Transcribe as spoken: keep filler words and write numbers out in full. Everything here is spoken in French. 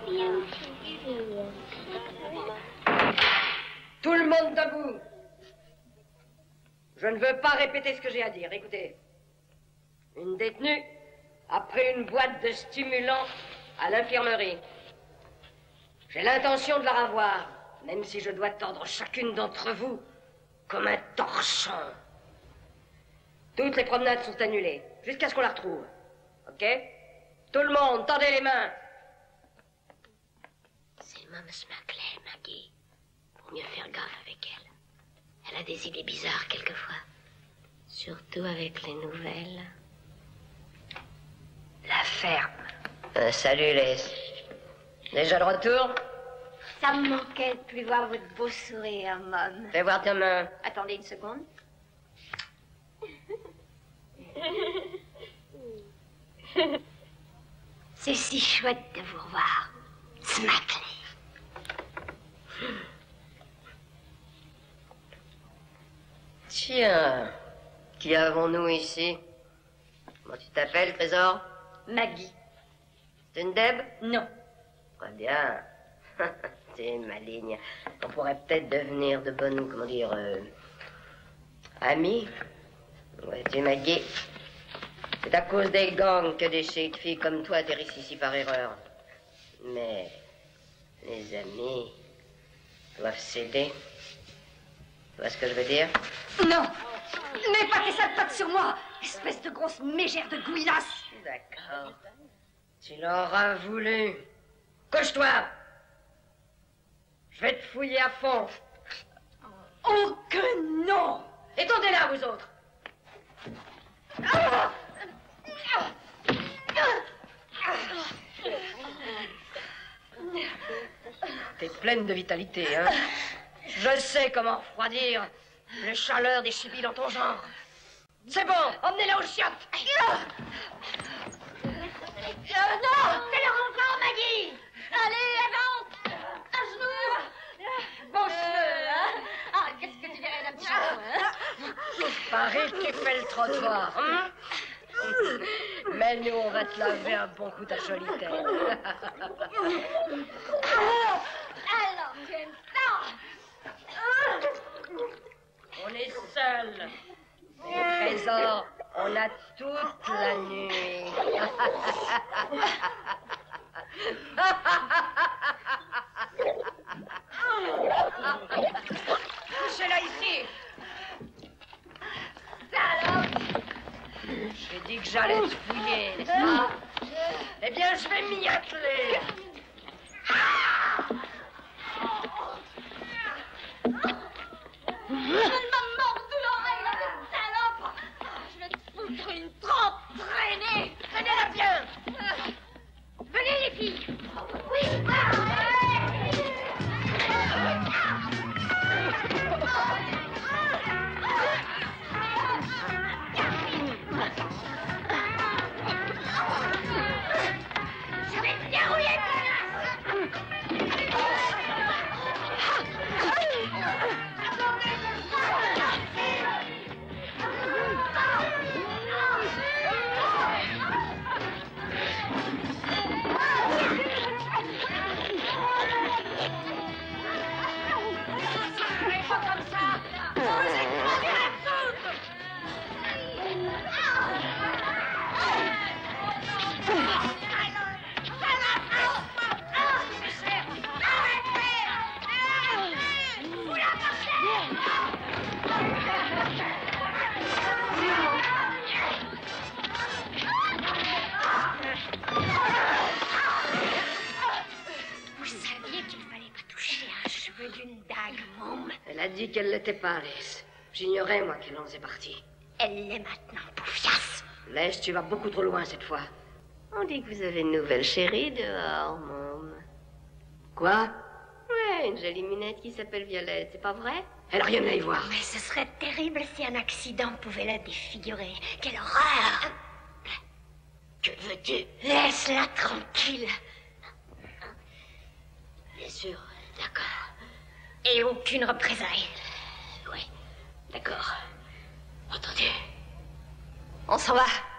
Tout le monde debout. Je ne veux pas répéter ce que j'ai à dire. Écoutez. Une détenue a pris une boîte de stimulants à l'infirmerie. J'ai l'intention de la revoir, même si je dois tordre chacune d'entre vous comme un torchon. Toutes les promenades sont annulées, jusqu'à ce qu'on la retrouve. OK? Tout le monde, tendez les mains. C'est Mom Smackley, Maggie. Faut mieux faire gaffe avec elle. Elle a des idées bizarres quelquefois. Surtout avec les nouvelles. La ferme. Euh, salut, Les. Déjà de retour? Ça me manquait de plus voir votre beau sourire, Mom. Fais voir ta main. Attendez une seconde. C'est si chouette de vous revoir, Smackley. Tiens, qui avons-nous ici? Comment tu t'appelles, Trésor? Maggie. C'est une Deb? Non. Très bien. T'es maligne. On pourrait peut-être devenir de bonnes, comment dire, euh, amis. Ouais, tu es Maggie. C'est à cause des gangs que des chic filles comme toi atterrissent ici par erreur. Mais les amis doivent s'aider. Tu vois ce que je veux dire? Non. Mets pas tes sales pattes sur moi, espèce de grosse mégère de gouillasse. D'accord. Tu l'auras voulu. Couche-toi. Je vais te fouiller à fond. Oh que non! Étendez là, vous autres. T'es pleine de vitalité, hein? Je sais comment refroidir le chaleur des chippies dans ton genre. C'est bon, emmenez-la aux chiottes. Euh, non! Fais-le encore, Maggie! Allez, avance! À genoux! Bon cheveu, hein? Ah, qu'est-ce que tu dirais d'un petit cheveu, hein? Pareil que tu fais le trottoir, hein? Mais nous, on va te laver un bon coup de solitaire. Alors, tu aimes ça? On est seuls. Et le trésor, on a toute la nuit. Couchez-la ici. Salope! J'ai dit que j'allais te fouiller, n'est-ce pas? Eh bien, je vais m'y atteler. Elle m'a mordu l'oreille, la petite salope! Je vais te foutre une trempe traînée! Tenez-la bien. Venez, les filles! Oui! Je vais te dérouiller, Elle a dit qu'elle l'était pas, Les. J'ignorais, moi, qu'elle en faisait partie. Elle l'est maintenant, poufiasse. Les, tu vas beaucoup trop loin cette fois. On dit que vous avez une nouvelle chérie dehors, môme. Quoi? Ouais, une jolie minette qui s'appelle Violette, c'est pas vrai? Elle a rien à y voir. Mais ce serait terrible si un accident pouvait la défigurer. Quelle horreur! Que veux-tu? Laisse-la tranquille. Bien sûr, d'accord. Et aucune représaille. Oui, d'accord. Entendu. On s'en va.